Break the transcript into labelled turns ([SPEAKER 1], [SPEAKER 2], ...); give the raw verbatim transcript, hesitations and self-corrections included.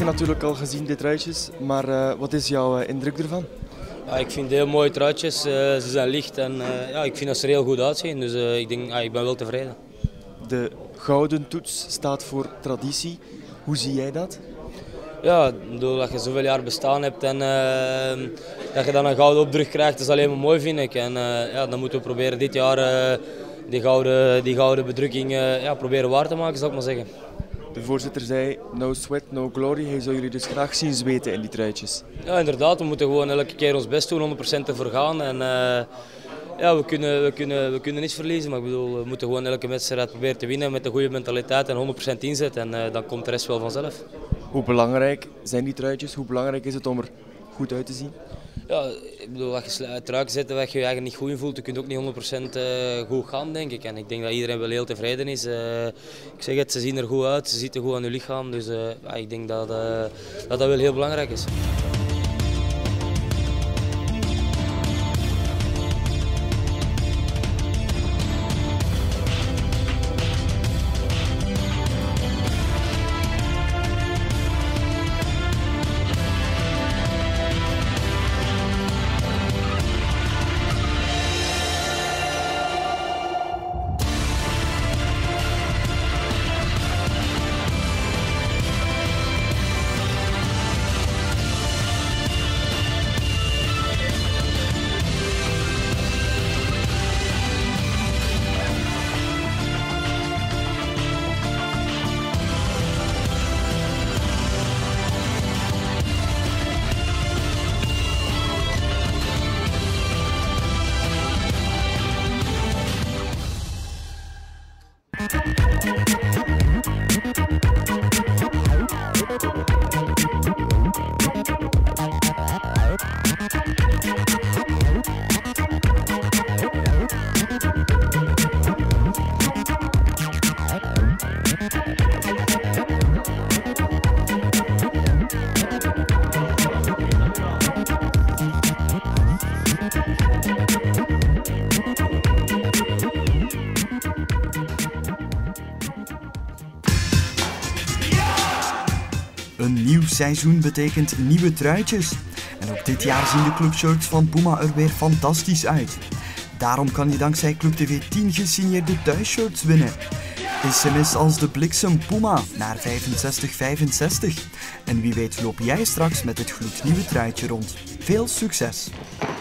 [SPEAKER 1] natuurlijk al gezien, dit truitjes, maar uh, wat is jouw uh, indruk ervan?
[SPEAKER 2] Ja, ik vind het heel mooie truitjes, uh, ze zijn licht en uh, ja, ik vind dat ze er heel goed uitzien, dus uh, ik, denk, uh, ik ben wel tevreden.
[SPEAKER 1] De gouden toets staat voor traditie, hoe zie jij dat?
[SPEAKER 2] Ja, doordat je zoveel jaar bestaan hebt en uh, dat je dan een gouden opdruk krijgt, dat is alleen maar mooi, vind ik. En uh, ja, dan moeten we proberen dit jaar uh, die, gouden, die gouden bedrukking uh, ja, proberen waar te maken, zou ik maar zeggen.
[SPEAKER 1] De voorzitter zei, no sweat, no glory. Hij zou jullie dus graag zien zweten in die truitjes.
[SPEAKER 2] Ja, inderdaad. We moeten gewoon elke keer ons best doen, honderd procent ervoor gaan. En, uh, ja, we, kunnen, we, kunnen, we kunnen niets verliezen, maar ik bedoel, we moeten gewoon elke wedstrijd proberen te winnen met een goede mentaliteit en honderd procent inzet. En uh, dan komt de rest wel vanzelf.
[SPEAKER 1] Hoe belangrijk zijn die truitjes? Hoe belangrijk is het om er goed uit te zien?
[SPEAKER 2] Ja, ik bedoel, als je een trui zet waar je je eigenlijk niet goed in voelt, dan kun je ook niet honderd procent goed gaan, denk ik. En ik denk dat iedereen wel heel tevreden is. Uh, ik zeg het, ze zien er goed uit, ze zitten goed aan hun lichaam. Dus uh, ja, ik denk dat, uh, dat dat wel heel belangrijk is.
[SPEAKER 3] Een nieuw seizoen betekent nieuwe truitjes. En ook dit jaar zien de clubshirts van Puma er weer fantastisch uit. Daarom kan je dankzij Club T V tien gesigneerde thuisshirts winnen. S M S als de bliksem Puma naar vijfenzestig vijfenzestig. En wie weet loop jij straks met het gloednieuwe truitje rond. Veel succes!